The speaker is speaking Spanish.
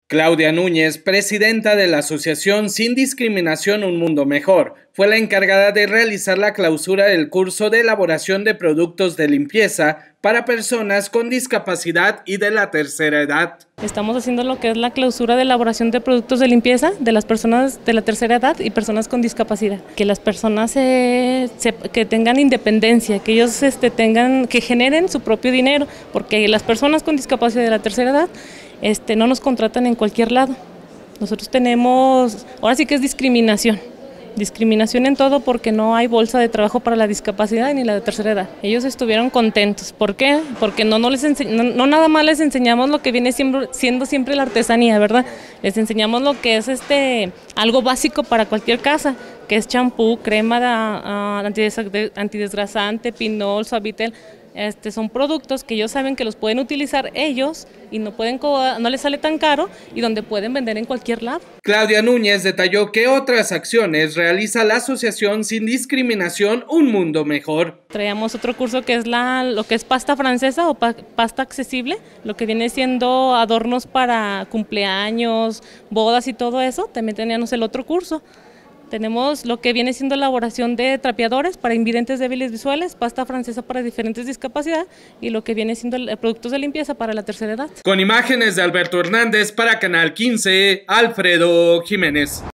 Claudia Núñez, presidenta de la asociación Sin Discriminación Un Mundo Mejor, fue la encargada de realizar la clausura del curso de elaboración de productos de limpieza para personas con discapacidad y de la tercera edad. Estamos haciendo lo que es la clausura de elaboración de productos de limpieza de las personas de la tercera edad y personas con discapacidad. Que las personas que tengan independencia, que ellos que generen su propio dinero, porque las personas con discapacidad de la tercera edad no nos contratan en cualquier lado. Nosotros tenemos, ahora sí que es discriminación en todo, porque no hay bolsa de trabajo para la discapacidad ni la de tercera edad. Ellos estuvieron contentos. ¿Por qué? Porque no nada más les enseñamos lo que viene siendo siempre la artesanía, ¿verdad? Les enseñamos lo que es algo básico para cualquier casa, que es champú, crema antidesgrasante, Pinol, Suavitel. Son productos que ellos saben que los pueden utilizar ellos y no les sale tan caro y donde pueden vender en cualquier lado. Claudia Núñez detalló que otras acciones realiza la Asociación Sin Discriminación Un Mundo Mejor. Traíamos otro curso que es lo que es pasta francesa o pasta accesible, lo que viene siendo adornos para cumpleaños, bodas y todo eso. También teníamos el otro curso. Tenemos lo que viene siendo elaboración de trapeadores para invidentes débiles visuales, pasta francesa para diferentes discapacidades y lo que viene siendo productos de limpieza para la tercera edad. Con imágenes de Alberto Hernández para Canal 15, Alfredo Jiménez.